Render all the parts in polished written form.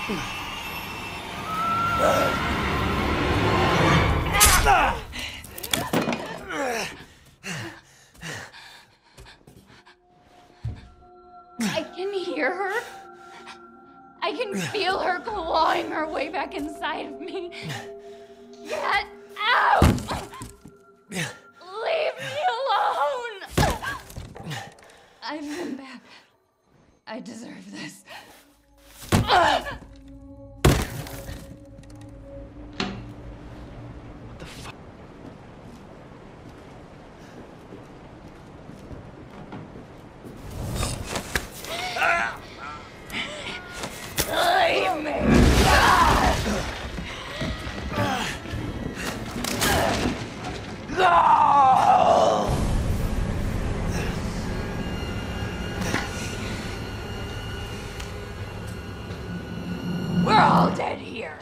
I can hear her. I can feel her clawing her way back inside of me. Get out! Leave me alone! I've been bad. I deserve this. What the fuck? Leave me! We're all dead here.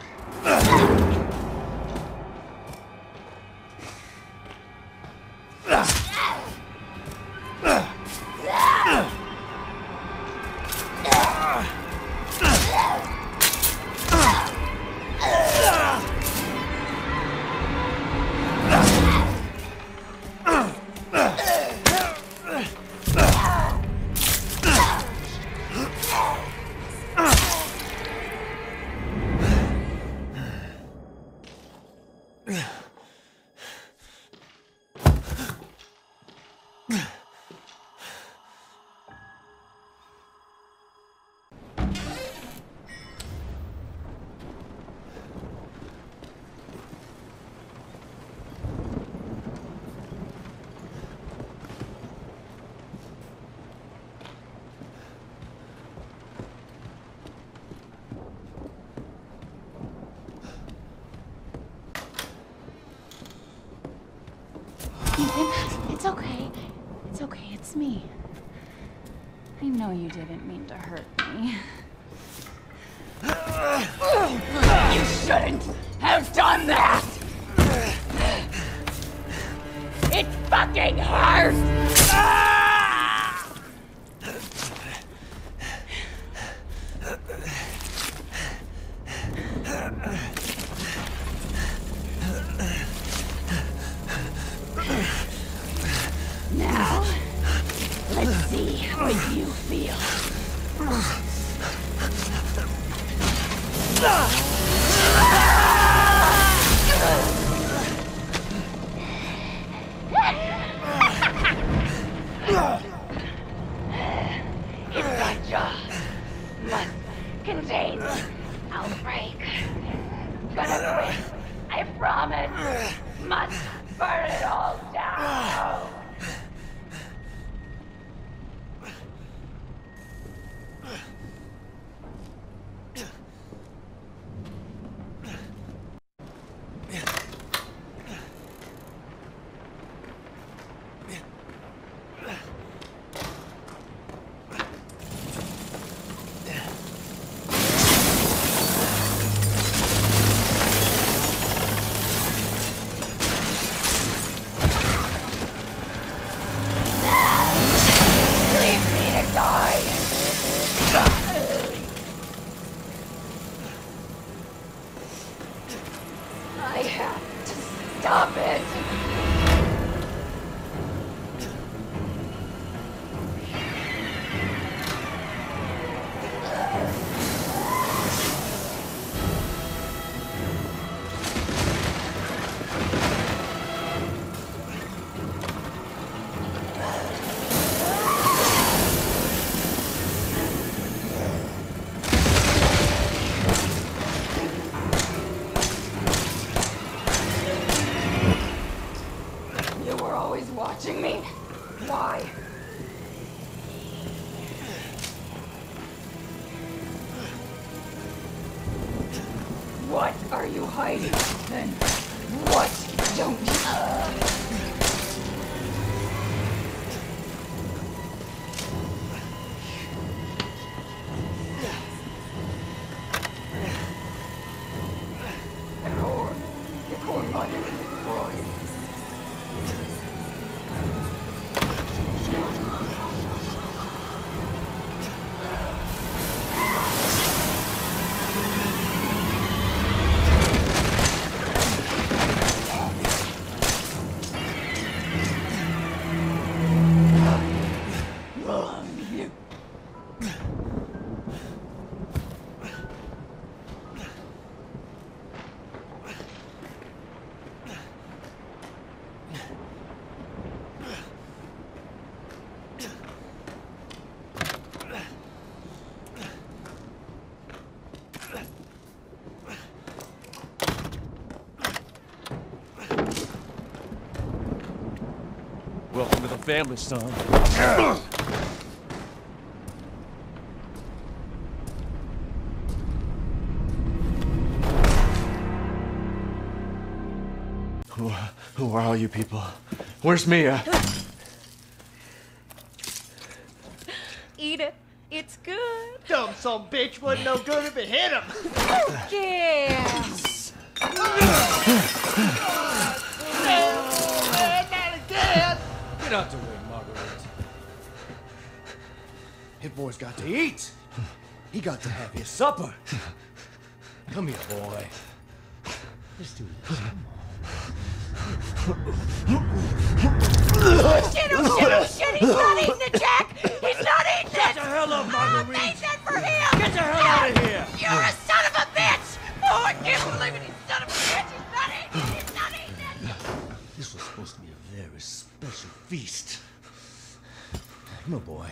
It's okay. It's okay. It's me. I know you didn't mean to hurt me. You shouldn't have done that! It fucking hurts! Now, let's see what you feel. Elijah must contain outbreak. Gonna quit, I promise. Must burn it all down. I have to stop it. Watching me? Why? What are you hiding, then? What don't you... The core button is destroyed. Welcome to the family, son. Who are all you people? Where's Mia? Eat it. It's good. Dumb son bitch wasn't no good if it hit him. Yes. Not again. Get out the way, Marguerite. His boy's got to eat. He got to have his supper. Come here, boy. Let's do this. Shit, oh shit, oh shit, he's not eating it, Jack! He's not eating it! Get the hell up, Marguerite! I made that for him! Get the hell out of here! You're a son of a bitch! Oh, I can't believe it, you son of a bitch! He's not eating it! He's not eating it! This was supposed to be a very special feast. Come on, boy.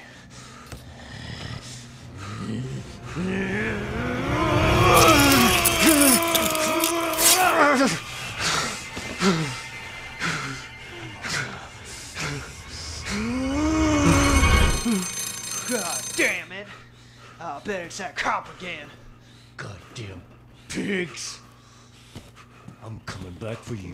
God damn it! I bet it's that cop again. Goddamn pigs. I'm coming back for you.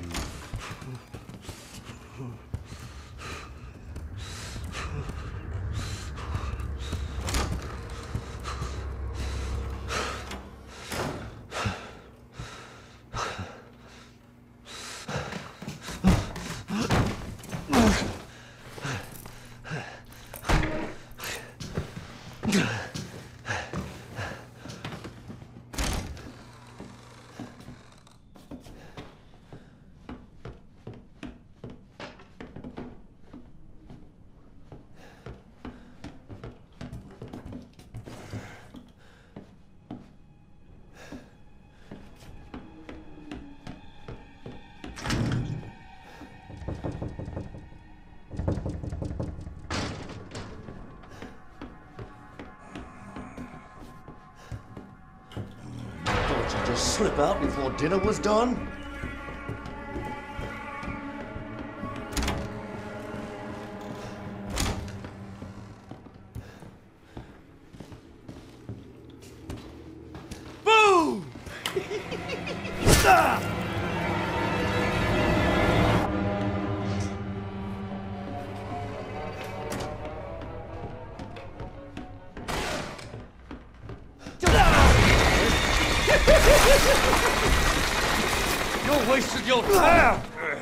Thought you'd just slip out before dinner was done? Boom! You're wasting your time!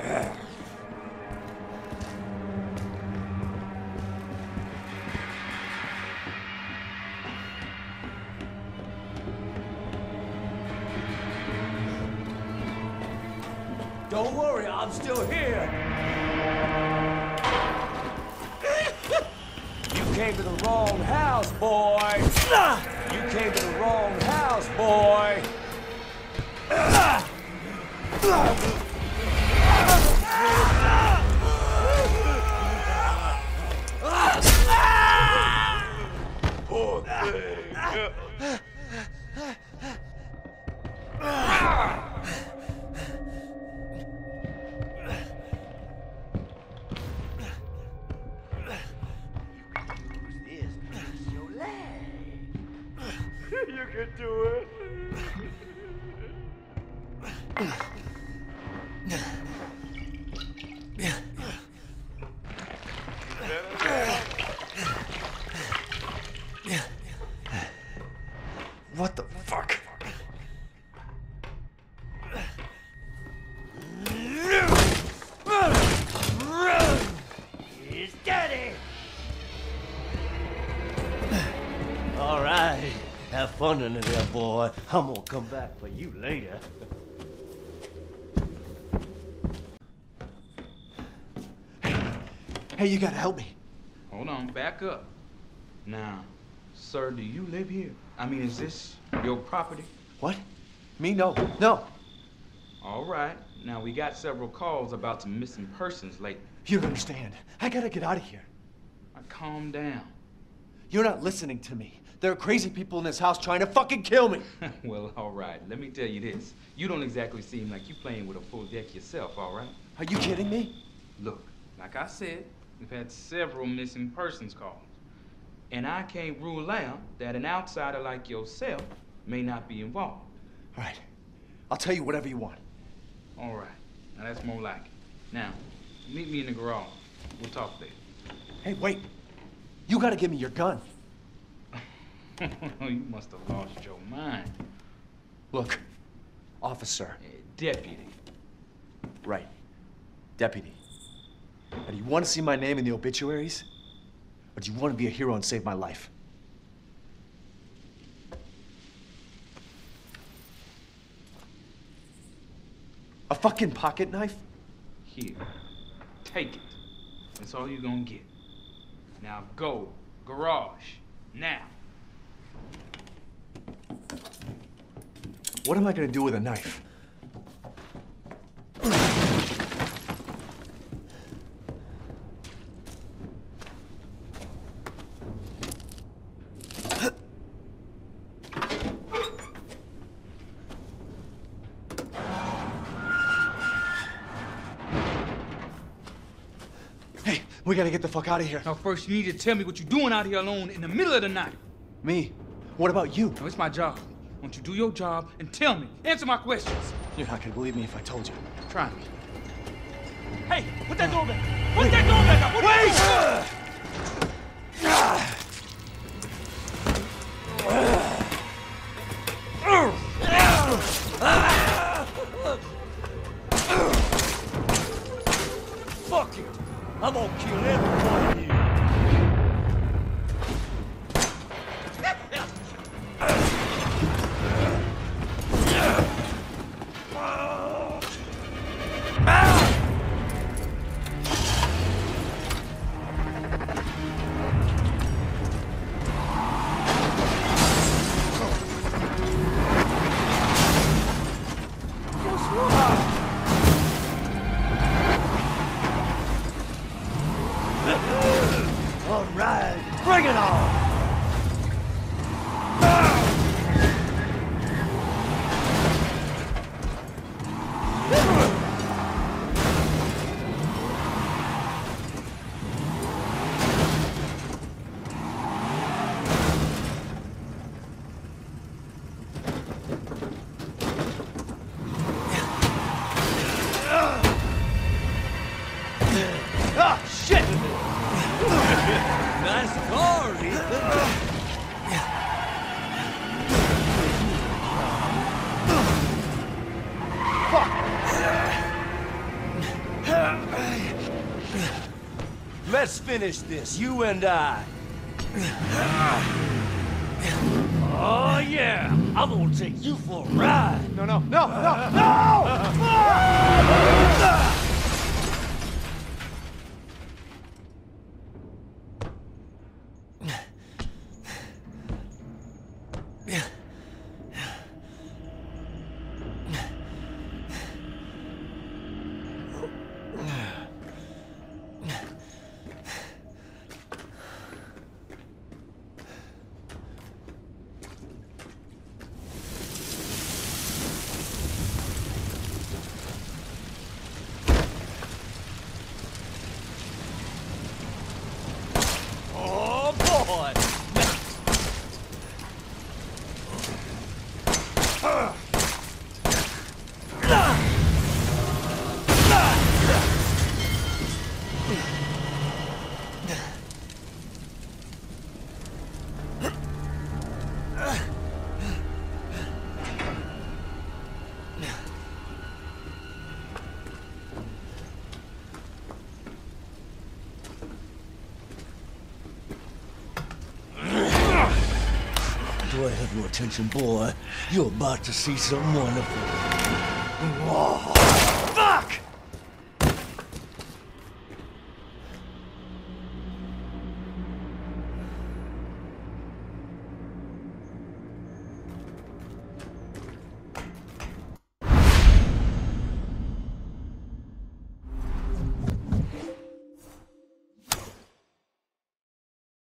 Don't worry, I'm still here. You came to the wrong house, boy! You came to the wrong house, boy! Poor thing. You can do it. What the fuck? He's daddy. All right. Have fun in there, boy. I'm gonna come back for you later. Hey, you gotta help me. Hold on, back up. Now, sir, do you live here? I mean, is this your property? What? Me? No. No. All right. Now, we got several calls about some missing persons lately. You don't understand. I gotta get out of here. Now, calm down. You're not listening to me. There are crazy people in this house trying to fucking kill me. Well, all right. Let me tell you this. You don't exactly seem like you playing with a full deck yourself, all right? Are you kidding me? Look, like I said, we've had several missing persons calls. And I can't rule out that an outsider like yourself may not be involved. All right. I'll tell you whatever you want. All right. Now that's more like it. Now, meet me in the garage. We'll talk there. Hey, wait. You gotta give me your gun. You must have lost your mind. Look, officer. Deputy. Right. Deputy. Now, do you want to see my name in the obituaries? Or do you want to be a hero and save my life? A fucking pocket knife? Here. Take it. That's all you're gonna get. Now go. Garage. Now. What am I gonna do with a knife? Hey, we gotta get the fuck out of here. Now first you need to tell me what you're doing out here alone in the middle of the night. Me? What about you? No, it's my job. Won't you do your job and tell me? Answer my questions. You're not gonna believe me if I told you. Try me. Hey, put that door back. Put that door back up. Fuck you! I'm gonna kill every one of you! All right, bring it on! Ah, shit! Nice car, Ethan! Let's finish this, you and I. Oh, yeah! I'm gonna take you for a ride! No, no, no, no, no! Oh, boy! Do I have your attention, boy? You're about to see something wonderful.